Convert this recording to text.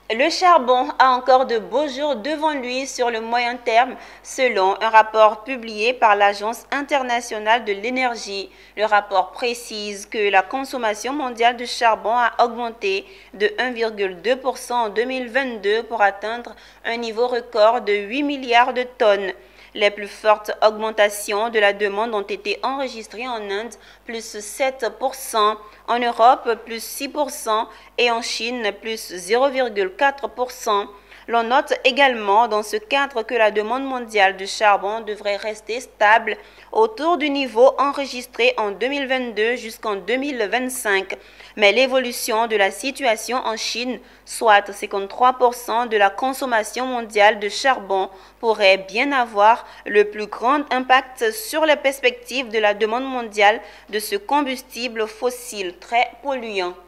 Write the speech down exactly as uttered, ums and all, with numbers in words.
Le charbon a encore de beaux jours devant lui sur le moyen terme, selon un rapport publié par l'Agence internationale de l'énergie. Le rapport précise que la consommation mondiale de charbon a augmenté de un virgule deux pour cent en deux mille vingt-deux pour atteindre un niveau record de huit milliards de tonnes. Les plus fortes augmentations de la demande ont été enregistrées en Inde, plus sept pour cent, en Europe, plus six pour cent et en Chine, plus zéro virgule quatre pour cent. L'on note également dans ce cadre que la demande mondiale de charbon devrait rester stable autour du niveau enregistré en deux mille vingt-deux jusqu'en deux mille vingt-cinq. Mais l'évolution de la situation en Chine, soit cinquante-trois pour cent de la consommation mondiale de charbon, pourrait bien avoir le plus grand impact sur les perspectives de la demande mondiale de ce combustible fossile très polluant.